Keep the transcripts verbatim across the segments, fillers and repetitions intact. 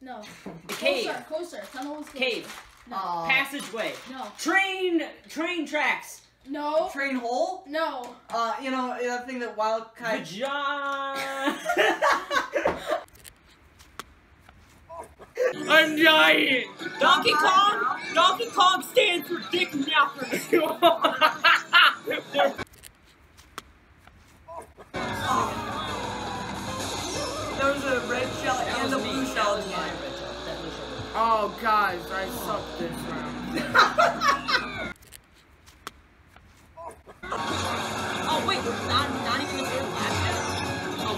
No. Cave. Closer, closer. Tunnel is closer. Cave. No. Uh, Passageway. No. Train. Train tracks. No. Train hole? No. Uh, you know, that thing that wild kite. Vagina. I'm dying. Donkey Kong. Donkey Kong stands for dick knockers. There was a red shell and a blue shell at the end. Oh, guys, I sucked this round. Oh wait, we're not not even the third last yet. Oh,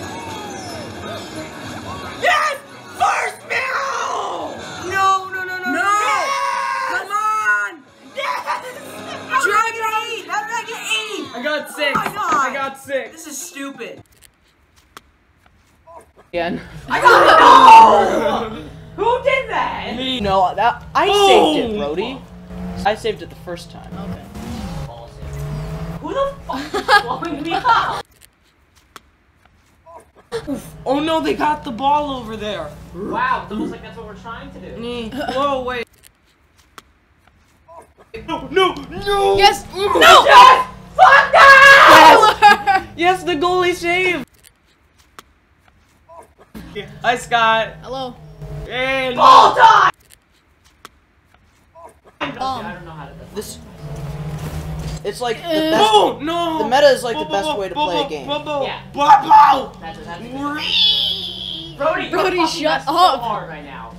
well. Yes! First meal! No, no, no, no, no! Yes! Come on! Yes! How did I get eight? How did I get eight? I got six. Oh my God. I got six. This is stupid. Again. I got no! Who did that? Me. No, that I Boom! saved it, Brody. I saved it the first time. Okay. Who the fuck is blowing me up? Oof. Oh no, they got the ball over there. Wow, it looks like that's what we're trying to do. Nee. Whoa, wait. No, no, no! Yes! No! Yes! Fuck that! Yes! Yes, the goalie saved! Hi, Scott. Hello. And Ball time! Um, I don't know how to do this. It's like the Uh, best. Oh no! The meta is like the best way to play a game. Yeah. Wow! That's, that's Brody, Brody, you're fucking shut us up. so hard right now.